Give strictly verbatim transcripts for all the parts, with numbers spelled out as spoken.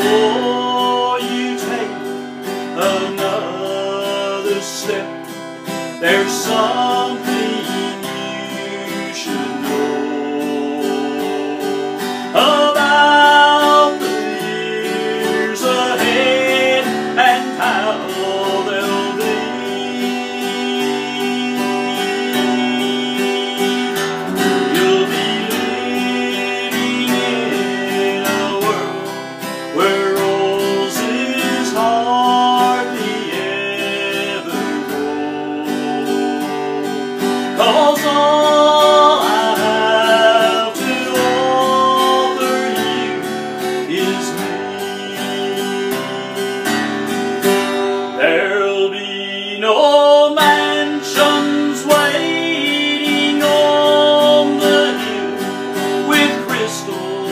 before you take another step, there's something you should know about the years ahead and how they'll be. You'll be living in a world where roses hardly ever grow, 'cause all I have to offer you is me. There'll be no mansions waiting on the hill with crystal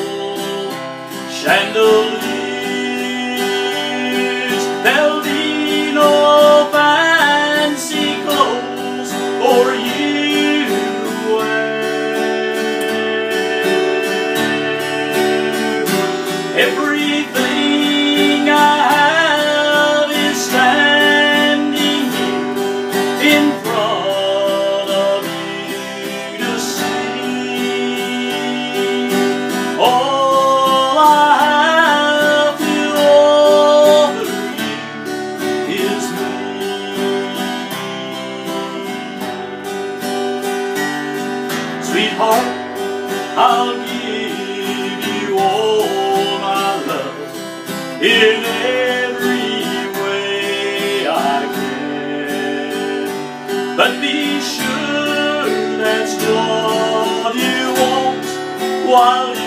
chandeliers. There'll be no fancy clothes for you to wear. Everything I have is standing here in front of you to see. All I have to offer you is me. Sweetheart, I'll give you all my love in every way I can, but be sure that's what you want while